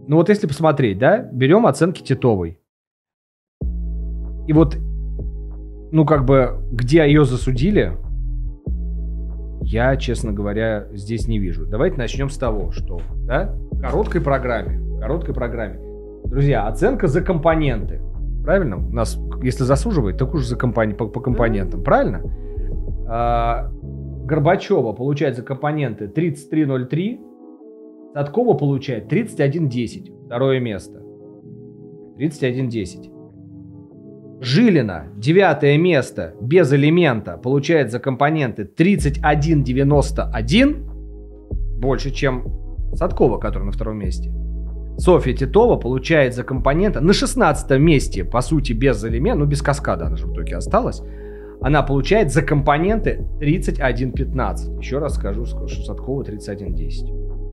Ну вот если посмотреть, да, берем оценки Титовой. И вот, ну как бы, где ее засудили, я, честно говоря, здесь не вижу. Давайте начнем с того, что, да, в короткой программе, друзья, оценка за компоненты. Правильно? Нас, если засуживает, так уж по компонентам. Правильно? Горбачева получает за компоненты 33,03. Садкова получает 31,10. Второе место. 31,10. Жилина, 9 место, без элемента, получает за компоненты 31,91. Больше, чем Садкова, которая на втором месте. Софья Титова получает за компонента на 16 месте, по сути, без элемента, ну, без каскада она же в итоге осталась. Она получает за компоненты 31,15. Еще раз скажу, что Садкова 31,10.